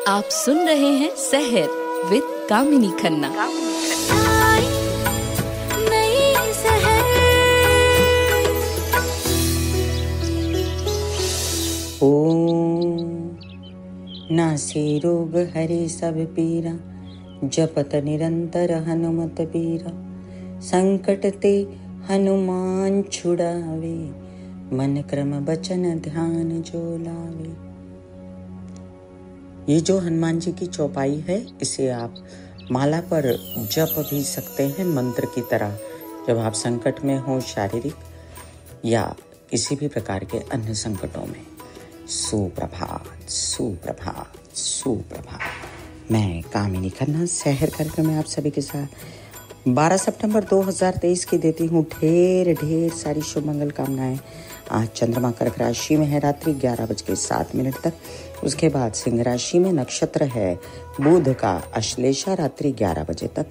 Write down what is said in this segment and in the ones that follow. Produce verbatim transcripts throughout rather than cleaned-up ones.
आप सुन रहे हैं सहर विद कामिनी खन्ना। ओम नासे रोग हरे सब पीरा, जपत निरंतर हनुमत बीरा। संकट ते हनुमान छुड़ावे, मन क्रम बचन ध्यान जो लावे। ये जो हनुमान जी की चौपाई है, इसे आप माला पर जप भी सकते हैं मंत्र की तरह, जब आप संकट में हो, शारीरिक या किसी भी प्रकार के अन्य संकटों में। सुप्रभात, सुप्रभात, सुप्रभात। मैं कामिनी खन्ना सहर कार्यक्रम में आप सभी के साथ बारह सितंबर दो हज़ार तेईस की देती हूँ ढेर ढेर सारी शुभ मंगल कामनाएं। आज चंद्रमा कर्क राशि में है रात्रि ग्यारह बज के सात मिनट तक। उसके बाद सिंह राशि में नक्षत्र है बुध का अश्लेषा रात्रि ग्यारह बजे तक।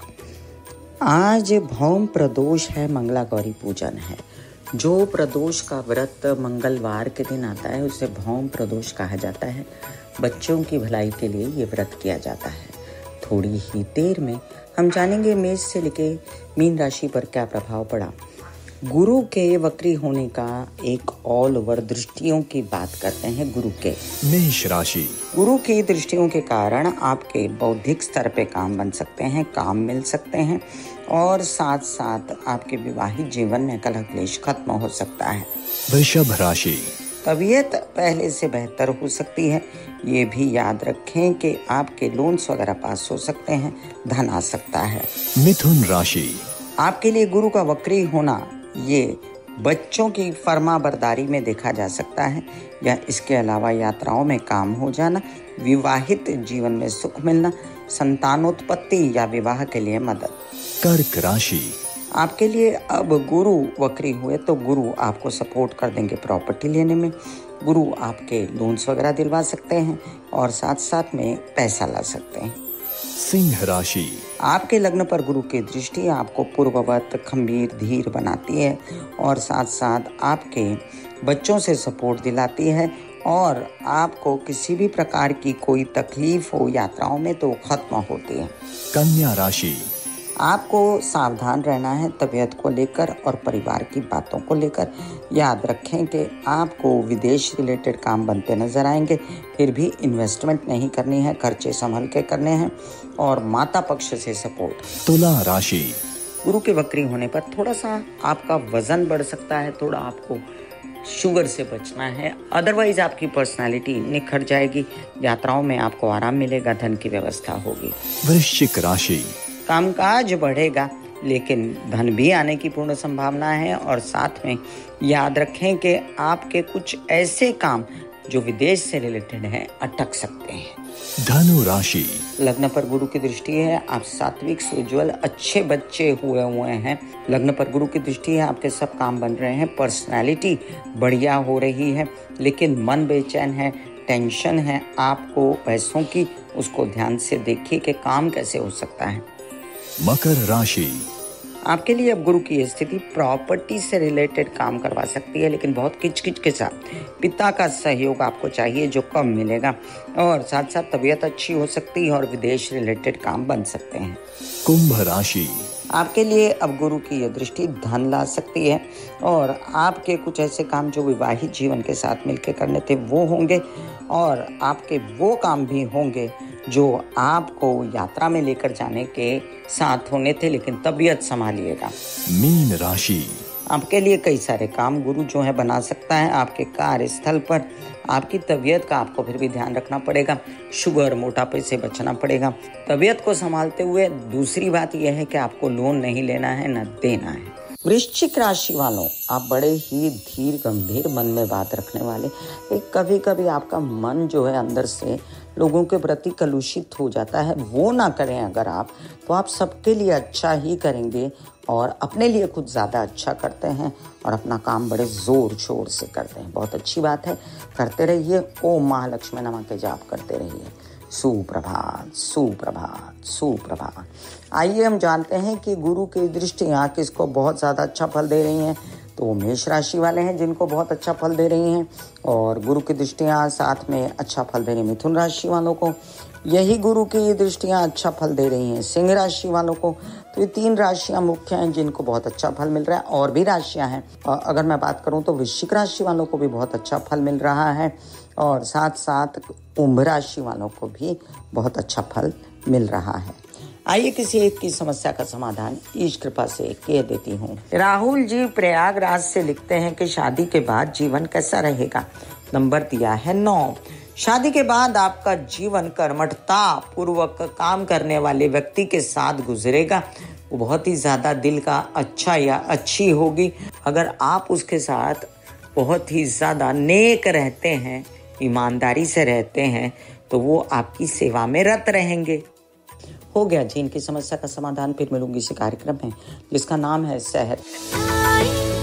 आज भौम प्रदोष है, मंगला गौरी पूजन है। जो प्रदोष का व्रत मंगलवार के दिन आता है उसे भौम प्रदोष कहा जाता है। बच्चों की भलाई के लिए ये व्रत किया जाता है। थोड़ी ही देर में हम जानेंगे मेष से लेके मीन राशि पर क्या प्रभाव पड़ा। गुरु के वक्री होने का एक ऑल ओवर दृष्टियों की बात करते हैं। गुरु के मेष राशि, गुरु की दृष्टियों के कारण आपके बौद्धिक स्तर पे काम बन सकते हैं, काम मिल सकते हैं और साथ साथ आपके विवाहित जीवन में कलह क्लेश खत्म हो सकता है। वृषभ राशि, तबीयत पहले से बेहतर हो सकती है। ये भी याद रखें कि आपके लोन्स वगैरह पास हो सकते हैं, धन आ सकता है। मिथुन राशि, आपके लिए गुरु का वक्री होना ये बच्चों की फर्मा बरदारी में देखा जा सकता है, या इसके अलावा यात्राओं में काम हो जाना, विवाहित जीवन में सुख मिलना, संतानोत्पत्ति या विवाह के लिए मदद। कर्क राशि, आपके लिए अब गुरु वक्री हुए तो गुरु आपको सपोर्ट कर देंगे प्रॉपर्टी लेने में। गुरु आपके लोन्स वगैरह दिलवा सकते हैं और साथ साथ में पैसा ला सकते हैं। सिंह राशि, आपके लग्न पर गुरु की दृष्टि आपको पूर्ववत खंभीर धीर बनाती है और साथ साथ आपके बच्चों से सपोर्ट दिलाती है, और आपको किसी भी प्रकार की कोई तकलीफ हो यात्राओं में तो खत्म होती है। कन्या राशि, आपको सावधान रहना है तबीयत को लेकर और परिवार की बातों को लेकर। याद रखें कि आपको विदेश रिलेटेड काम बनते नजर आएंगे, फिर भी इन्वेस्टमेंट नहीं करनी है, खर्चे संभल के करने हैं और माता पक्ष से सपोर्ट। तुला राशि, गुरु के वक्री होने पर थोड़ा सा आपका वजन बढ़ सकता है, थोड़ा आपको शुगर से बचना है, अदरवाइज आपकी पर्सनालिटी निखर जाएगी। यात्राओं में आपको आराम मिलेगा, धन की व्यवस्था होगी। वृश्चिक राशि, कामकाज बढ़ेगा लेकिन धन भी आने की पूर्ण संभावना है, और साथ में याद रखें कि आपके कुछ ऐसे काम जो विदेश से रिलेटेड हैं अटक सकते हैं। धनु राशि, लग्न पर गुरु की दृष्टि है, आप सात्विक सुज्वल अच्छे बच्चे हुए हुए हैं। लग्न पर गुरु की दृष्टि है, आपके सब काम बन रहे हैं, पर्सनालिटी बढ़िया हो रही है, लेकिन मन बेचैन है, टेंशन है आपको पैसों की। उसको ध्यान से देखिए कि काम कैसे हो सकता है। मकर राशि, आपके लिए अब गुरु की स्थिति प्रॉपर्टी से रिलेटेड काम करवा सकती है, लेकिन बहुत किचकिच के साथ। पिता का सहयोग आपको चाहिए जो कम मिलेगा, और साथ साथ तबीयत अच्छी हो सकती है और विदेश रिलेटेड काम बन सकते हैं। कुंभ राशि, आपके लिए अब गुरु की यह दृष्टि धन ला सकती है, और आपके कुछ ऐसे काम जो विवाहित जीवन के साथ मिलकर करने थे वो होंगे, और आपके वो काम भी होंगे जो आपको यात्रा में लेकर जाने के साथ होने थे, लेकिन तबीयत संभालिएगा। मीन राशि, आपके लिए कई सारे काम गुरु जो है बना सकता है आपके कार्यस्थल पर। आपकी तबीयत का आपको फिर भी ध्यान रखना पड़ेगा, शुगर मोटापे से बचना पड़ेगा। तबीयत को संभालते हुए दूसरी बात यह है कि आपको लोन नहीं लेना है, न देना है। वृश्चिक राशि वालों, आप बड़े ही धीर गंभीर मन में बात रखने वाले। एक कभी कभी आपका मन जो है अंदर से लोगों के प्रति कलुषित हो जाता है, वो ना करें अगर आप, तो आप सबके लिए अच्छा ही करेंगे और अपने लिए खुद ज़्यादा अच्छा करते हैं और अपना काम बड़े ज़ोर शोर से करते हैं। बहुत अच्छी बात है, करते रहिए। ओम महालक्ष्मी नमः के जाप करते रहिए। सुप्रभात, सुप्रभात, सुप्रभात। आइए हम जानते हैं कि गुरु की दृष्टियाँ किसको बहुत ज़्यादा अच्छा फल दे रही हैं। तो वो मेष राशि वाले हैं जिनको बहुत अच्छा फल दे रही हैं, और गुरु की दृष्टियां साथ में अच्छा फल दे रही मिथुन राशि वालों को। यही गुरु की दृष्टियां अच्छा फल दे रही हैं सिंह राशि वालों को। तो ये तीन राशियां मुख्य हैं जिनको बहुत अच्छा फल मिल रहा है। और भी राशियां हैं, अगर मैं बात करूं तो वृश्चिक राशि वालों को भी बहुत अच्छा फल मिल रहा है, और साथ साथ कुंभ राशि वालों को भी बहुत अच्छा फल मिल रहा है। आइए किसी एक की समस्या का समाधान ईश कृपा से कह देती हूँ। राहुल जी प्रयागराज से लिखते हैं कि शादी के बाद जीवन कैसा रहेगा। नंबर दिया है नौ। शादी के बाद आपका जीवन कर्मठता पूर्वक काम करने वाले व्यक्ति के साथ गुजरेगा। वो बहुत ही ज्यादा दिल का अच्छा या अच्छी होगी। अगर आप उसके साथ बहुत ही ज्यादा नेक रहते हैं, ईमानदारी से रहते हैं, तो वो आपकी सेवा में रत रहेंगे। हो गया जी इनकी समस्या का समाधान। फिर मिलूंगी इसी कार्यक्रम में जिसका नाम है सेहत।